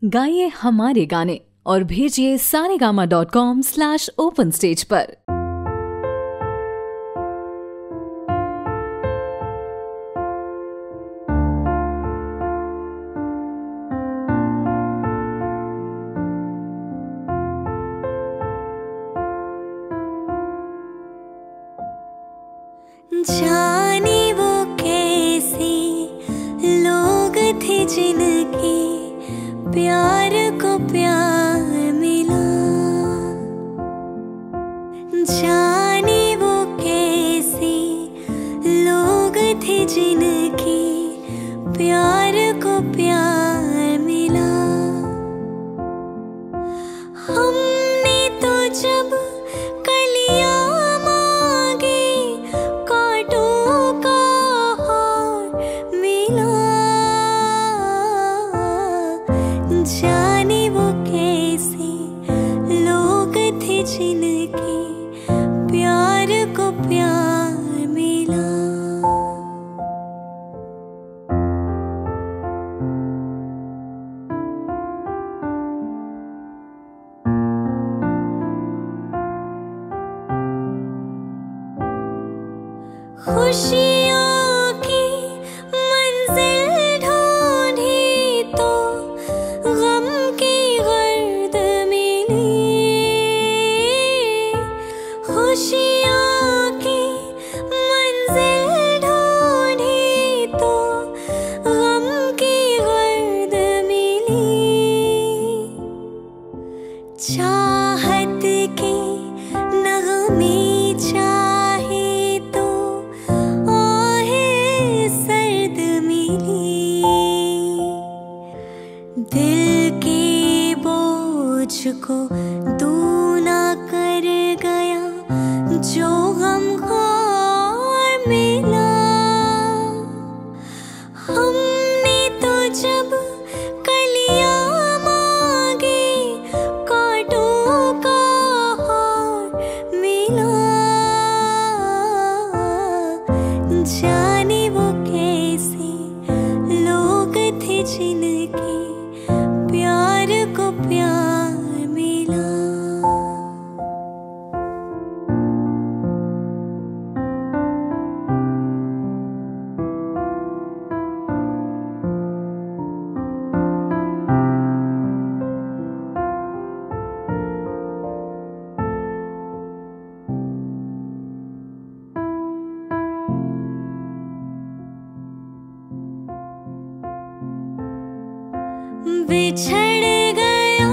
गाइए हमारे गाने और भेजिए saregama.com/open stage पर। जाने वो कैसे लोग थे जिनके प्यार को प्यार मिला। जाने वो कैसे लोग थे जिनके प्यार को प्यार मिला। हमने तो जब कलियां मांगी कांटों का हार मिला। जाने वो कैसे लोग थे जिनके प्यार को प्यार मिला। खुशियों की मंजिल ढूंढी तो गम की गर्द मिली। खुशियों की मंजिल ढूंढी तो गम की गर्द मिली। चाहत के नगमे चाहे तो आहें सर्द मिली। दिल के बोझ को दूना कर गया जो गमखार मिला। हमने तो जब कलियां मांगी कांटों का हार मिला। जाने वो कैसे लोग थे जिनके प्यार को प्यार मिला। बिछड़ गया,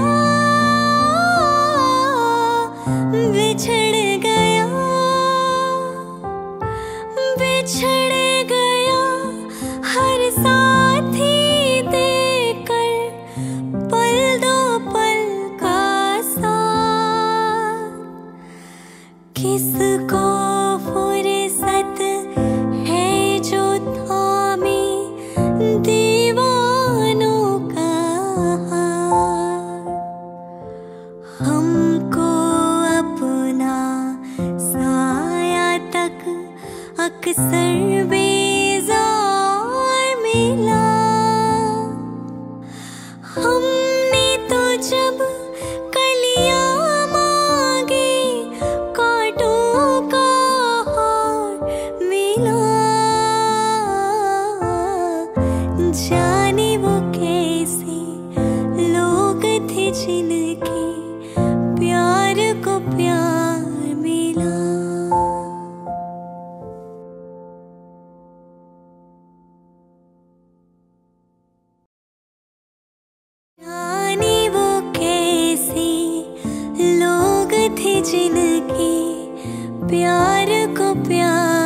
बिछड़ गया, बिछड़ गया हर साथी देकर पल दो पल का साथ। किसको फुर्सत है जो थामे दीवानों का हाथ। हमको अपना साया तक अक्सर बेजार मिला। हमने तो जब कलियां मांगी कांटों का हार मिला। जाने वो कैसे लोग थे जिनके प्यार को प्यार मिला। जाने वो कैसे लोग थे जिनके प्यार को प्यार